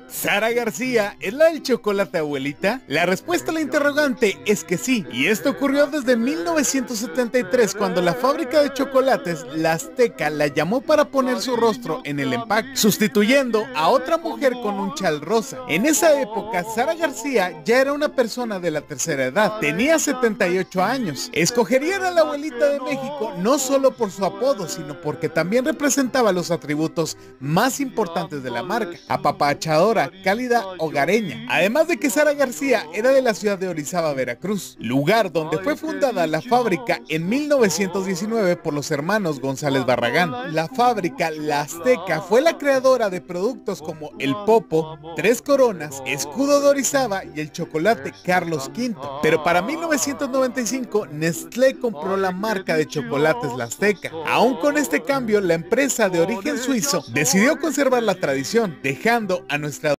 ¿Sara García es la del chocolate, abuelita? La respuesta a la interrogante es que sí, y esto ocurrió desde 1973 cuando la fábrica de chocolates La Azteca la llamó para poner su rostro en el empaque, sustituyendo a otra mujer con un chal rosa. En esa época, Sara García ya era una persona de la tercera edad, tenía 78 años. Escogerían a la abuelita de México no solo por su apodo, sino porque también representaba los atributos más importantes de la marca: apapachadora, cálida, hogareña. Además de que Sara García era de la ciudad de Orizaba, Veracruz, lugar donde fue fundada la fábrica en 1919 por los hermanos González Barragán. La fábrica La Azteca fue la creadora de productos como el Popo, Tres Coronas, Escudo de Orizaba y el chocolate Carlos V. Pero para 1995, Nestlé compró la marca de chocolates La Azteca. Aún con este cambio, la empresa de origen suizo decidió conservar la tradición, dejando a nuestra